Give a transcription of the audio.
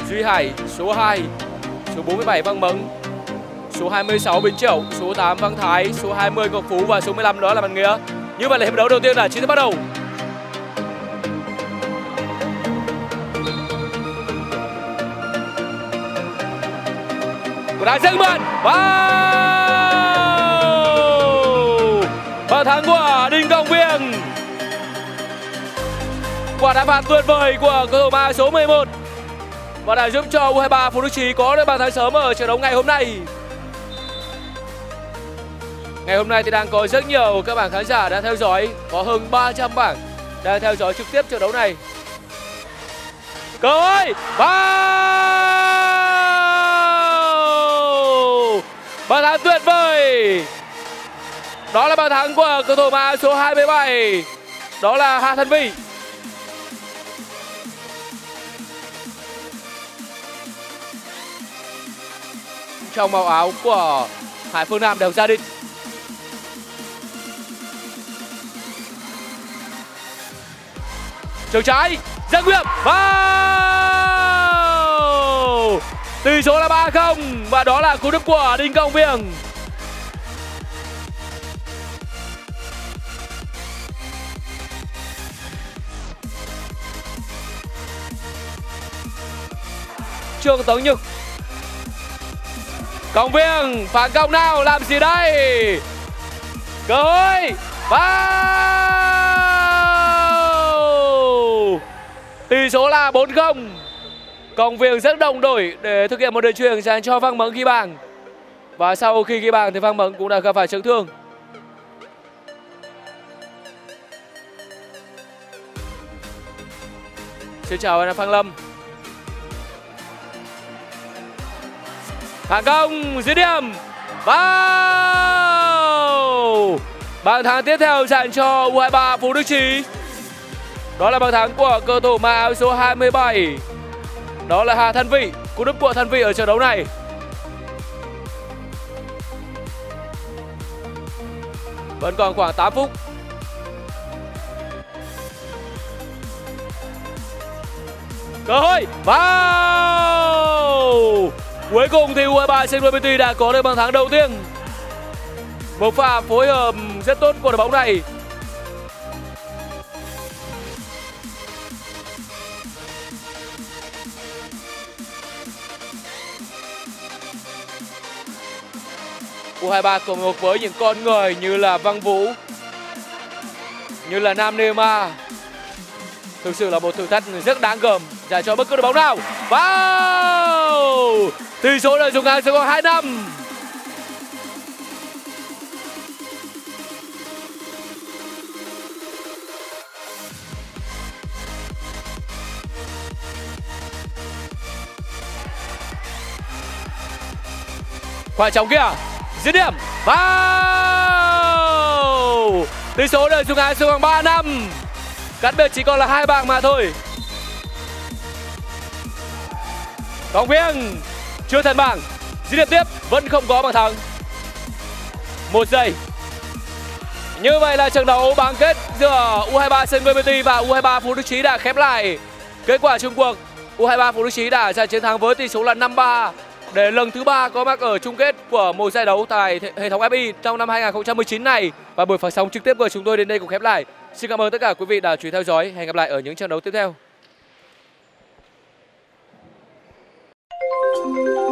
Duy Hải, số 2. Số 47 Văn Mẫn, số 26 Bính Triệu, số 8 Văn Thái, số 20 Ngọc Phú và số 15 đó là Văn Nghĩa. Như vậy là hiệp đấu đầu tiên đã chính thức bắt đầu. Của đá dâng mượn. Wow! Bàn thắng của Đinh Công Vieng. Quả đá phạt tuyệt vời của cầu thủ mang số 11 và đã giúp cho U23 Phú Đức Chí có được bàn thắng sớm ở trận đấu ngày hôm nay. Ngày hôm nay thì đang có rất nhiều các bạn khán giả đã theo dõi, có hơn 300 bạn đang theo dõi trực tiếp trận đấu này. Cơ hội! Wow! Bàn thắng tuyệt vời. Đó là bàn thắng của cầu thủ mang số 27. Đó là Hà Thanh Vy. Trong màu áo của Hải Phương Nam đều gia đình. Trường trái, Giang Nguyệt. Wow! Tỷ số là 3-0 và đó là cú đúp của Đinh Công Vieng. Trương Tấn Nhật. Công Vieng phản công nào, làm gì đây? Cơ hội. Wow! Tỷ số là 4-0. Công Vieng rất đồng đội để thực hiện một đường chuyền dành cho Văn Mẫn ghi bàn. Và sau khi ghi bàn thì Văn Mẫn cũng đã gặp phải chấn thương. Xin chào anh Phan Lâm. Phản công, dứt điểm. Wow! Bàn thắng tiếp theo dành cho U23 Phú Đức Chí. Đó là bàn thắng của cầu thủ mang áo số 27. Đó là Hà Thanh Vy. Cú đúp của Thanh Vy ở trận đấu này. Vẫn còn khoảng 8 phút. Cơ hội. Wow! Cuối cùng thì U23 CNVT đã có được bàn thắng đầu tiên. Một pha phối hợp rất tốt của đội bóng này. U23 cùng một với những con người như là Văn Vũ, như là Nam Neymar. Thực sự là một thử thách rất đáng gờm dành cho bất cứ đội bóng nào. Wow! Tỷ số là dùng hàng sẽ còn 2-5. Quan trọng kia, dứt điểm. Wow! Tỷ số là dùng hàng sẽ còn 3-5. Cắt biệt chỉ còn là 2 bảng mà thôi. Công Vieng chưa thành bảng, dứt điểm tiếp vẫn không có bàn thắng. 1 giây. Như vậy là trận đấu bán kết giữa U23 CNVT và U23 Phú Đức Chí đã khép lại. Kết quả chung cuộc, U23 Phú Đức Chí đã giành chiến thắng với tỷ số là 5-3 để lần thứ 3 có mặt ở chung kết của một giải đấu tại hệ thống FPI trong năm 2019 này. Và buổi phát sóng trực tiếp của chúng tôi đến đây cũng khép lại. Xin cảm ơn tất cả quý vị đã chú ý theo dõi. Hẹn gặp lại ở những trận đấu tiếp theo.